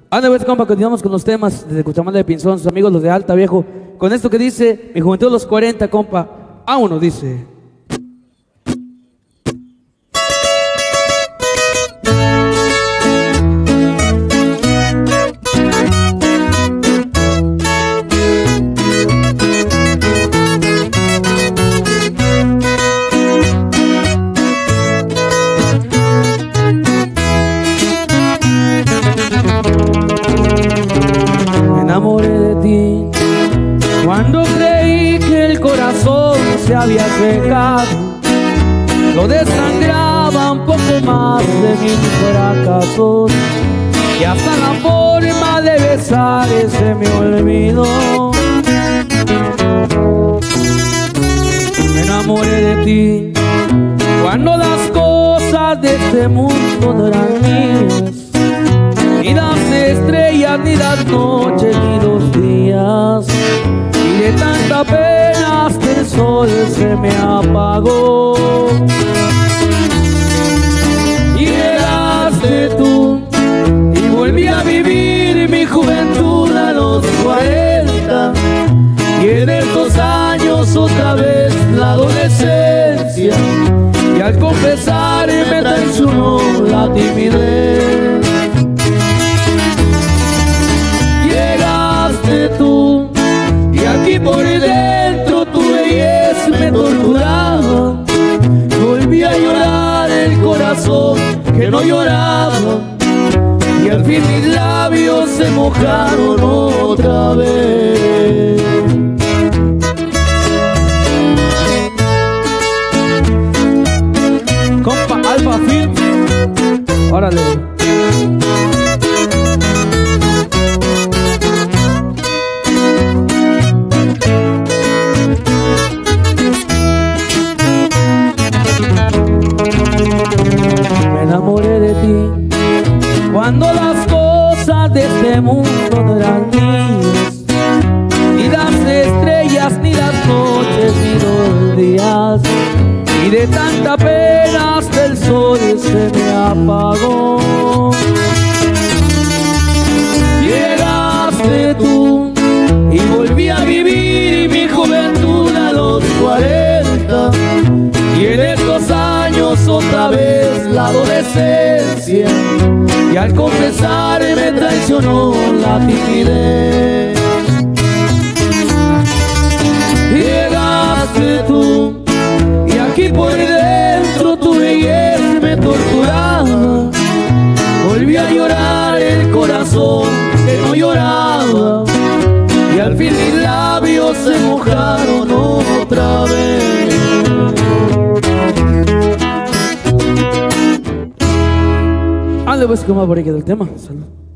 Anda pues, compa, continuamos con los temas desde Cuchamala de Pinzón, sus amigos los de Alta, viejo. Con esto que dice, mi juventud de los 40, compa. Vámonos, dice. Me enamoré de ti cuando creí que el corazón se había secado. Lo desangraba un poco más de mis fracasos, y hasta la forma de besar se me olvidó. Me enamoré de ti cuando las cosas de este mundo no eran mías, ni las estrellas, ni las noches, ni los días. Y de tanta pena hasta el sol se me apagó. Y llegaste tú, y volví a vivir mi juventud a los 40. Y en estos años otra vez la adolescencia, y al confesar me traicionó la timidez. Tú, y aquí por dentro tu belleza me torturaba. Volví a llorar el corazón que no lloraba, y al fin mis labios se mojaron otra vez. Compa Alfa Film, órale. Me enamoré de ti cuando las cosas de este mundo no eran mías, ni las estrellas, ni las noches, ni los días. Y de tanta pena hasta el sol se me apagó. Llegaste tú, y volví a vivir mi juventud a los 40. Y en estos años otra vez la adolescencia, y al confesar me traicionó la timidez. Llegaste tú, y aquí por dentro tu belleza me torturaba. Volví a llorar el corazón que no lloraba, y al fin mis labios se mojaron otra vez. Ande pues, como por ahí queda el tema. Salud.